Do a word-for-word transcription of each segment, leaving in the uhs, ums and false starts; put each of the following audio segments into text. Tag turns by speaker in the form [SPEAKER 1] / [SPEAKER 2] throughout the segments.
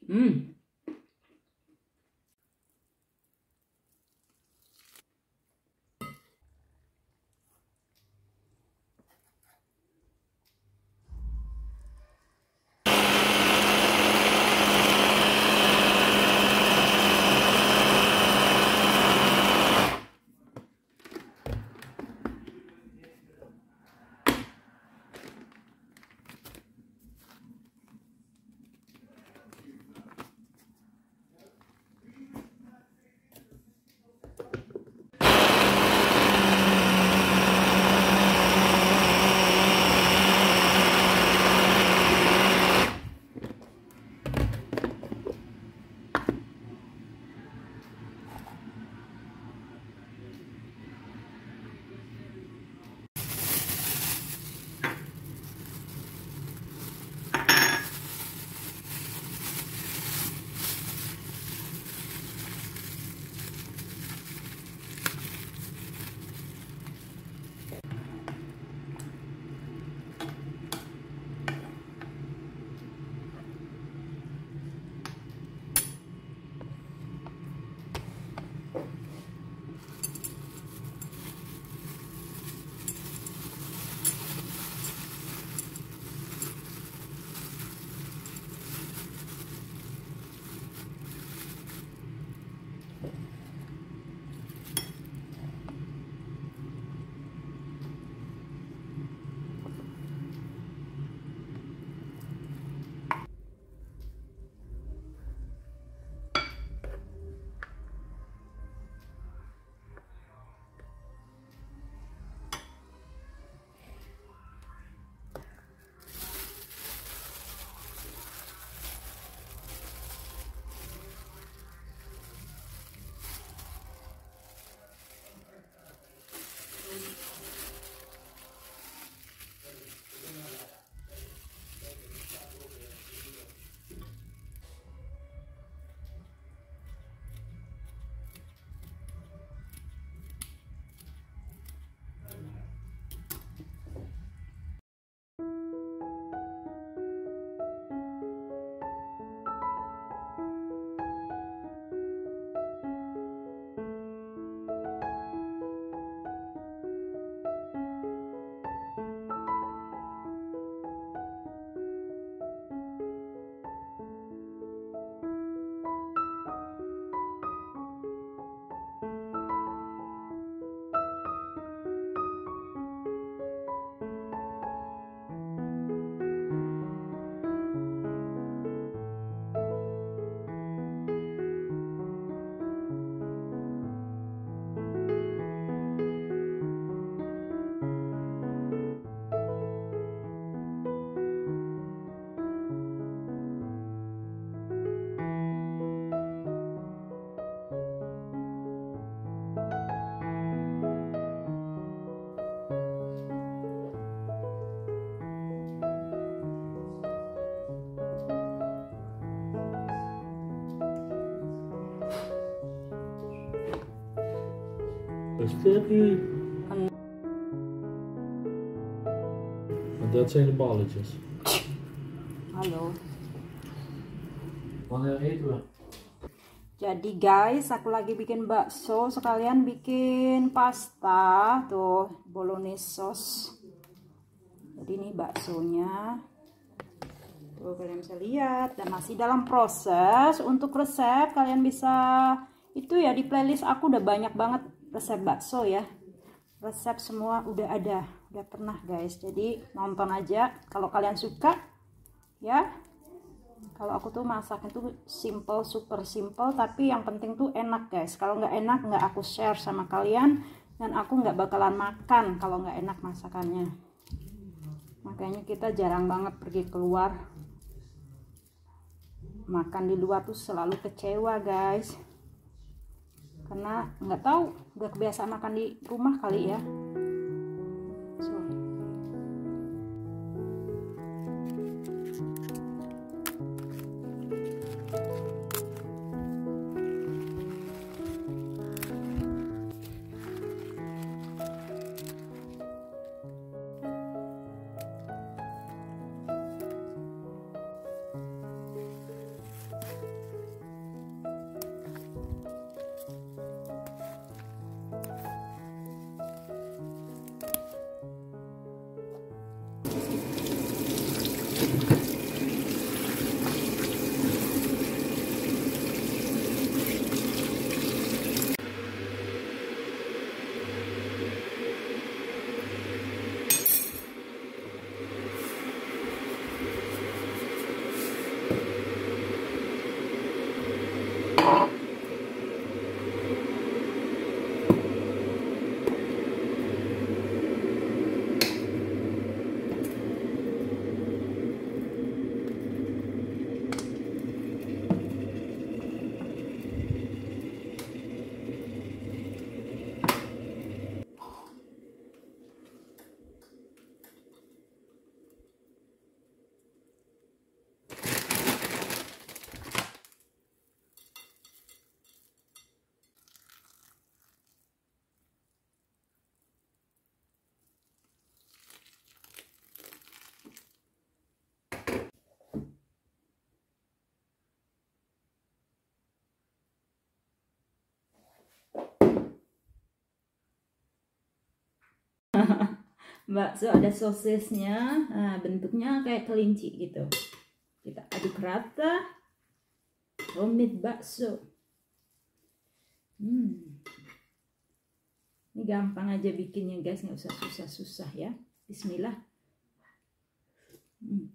[SPEAKER 1] Hmm.
[SPEAKER 2] Stukje. Dat zijn de balletjes.
[SPEAKER 1] Halo.
[SPEAKER 2] Wanneer eten we?
[SPEAKER 1] Jadi guys, aku lagi bikin bakso, sekalian bikin pasta, tuh bolognese sauce. Jadi ini baksonya, tuh kalian bisa lihat, dan masih dalam proses. Untuk resep kalian bisa itu ya, di playlist aku udah banyak banget resep bakso ya. Resep semua udah ada, udah pernah guys. Jadi nonton aja kalau kalian suka ya. Kalau aku tuh masak itu simple, super simple, tapi yang penting tuh enak guys. Kalau nggak enak nggak aku share sama kalian, dan aku nggak bakalan makan kalau nggak enak masakannya. Makanya kita jarang banget pergi keluar. Makan di luar tuh selalu kecewa guys, karena nggak tahu udah kebiasaan makan di rumah kali ya. So. bakso ada sosisnya. Nah, bentuknya kayak kelinci gitu. Kita aduk rata. Homemade bakso. Hmm. Ini gampang aja bikinnya guys, nggak usah susah-susah ya. Bismillah. Hmm.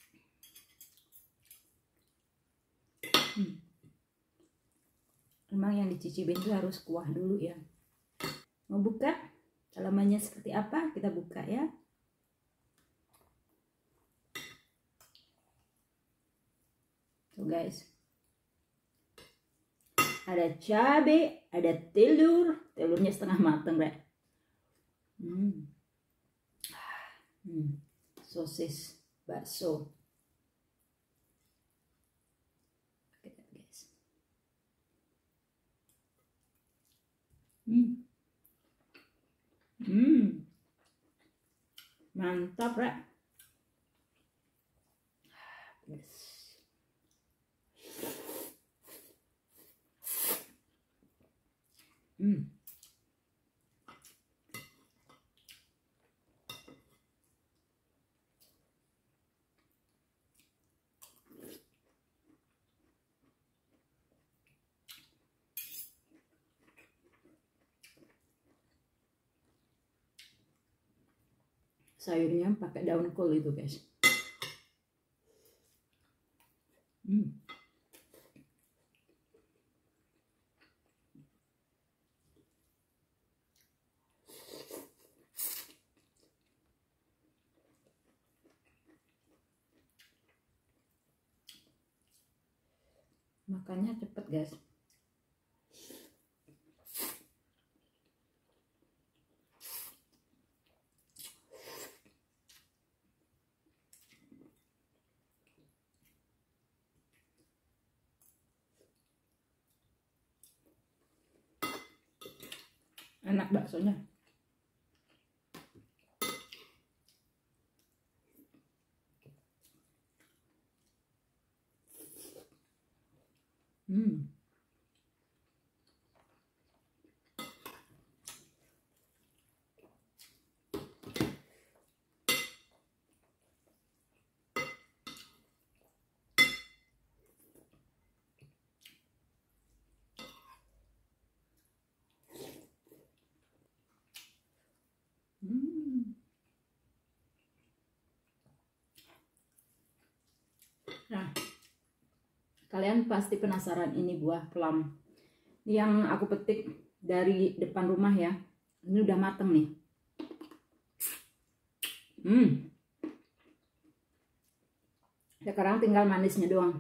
[SPEAKER 1] Hmm. Memang yang dicicipin itu harus kuah dulu ya. Mau buka? Dalamannya seperti apa? Kita buka ya. Tuh guys. Ada cabai, ada telur. Telurnya setengah matang, Bre. Hmm. Hmm. Sosis bakso. Hmm. Hmm. Mantap, Rek. Yes. Hmm. Sayurnya pakai daun kol itu guys. Hmm. Makannya cepet guys. Enak baksonya. Hmm. Hmm. Nah, kalian pasti penasaran ini buah plum yang aku petik dari depan rumah ya. Ini udah mateng nih. Hmm. Sekarang tinggal manisnya doang.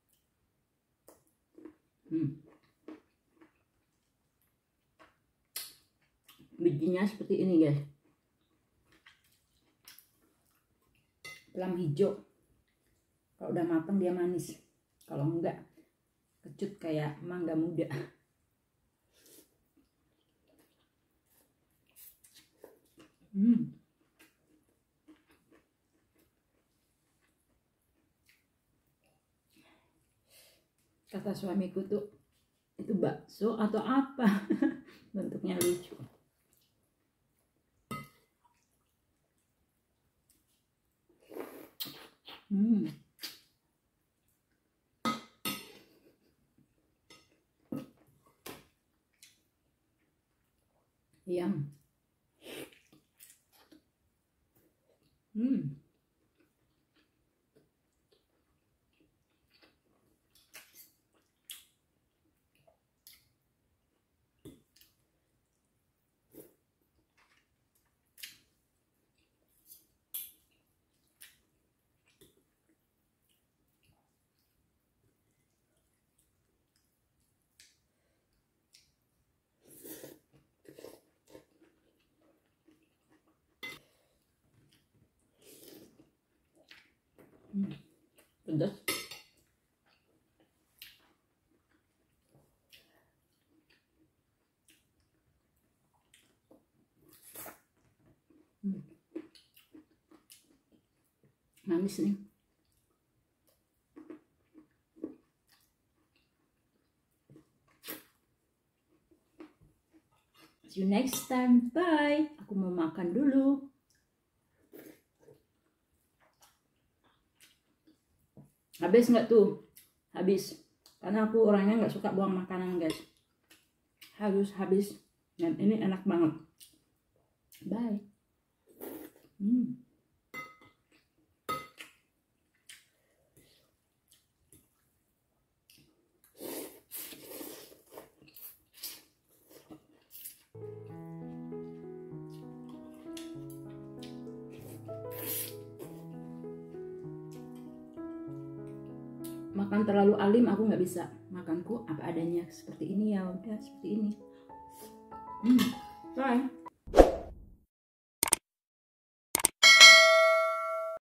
[SPEAKER 1] Hmm. Bijinya seperti ini guys. Plum hijau. Kalau udah matang dia manis. Kalau enggak kecut kayak mangga muda. Hmm. Kata suamiku tuh, itu bakso atau apa? Bentuknya lucu. Hmm. Yang. Hmm. Hmm. Pedas. Hmm. Manis nih. See you next time. Bye. Aku mau makan dulu. Habis nggak tuh? Habis. Karena aku orangnya nggak suka buang makanan guys. Harus habis. Dan ini enak banget. Bye. Hmm. Makan terlalu alim aku nggak bisa. Makanku apa adanya seperti ini ya udah seperti ini. Hmm, bye.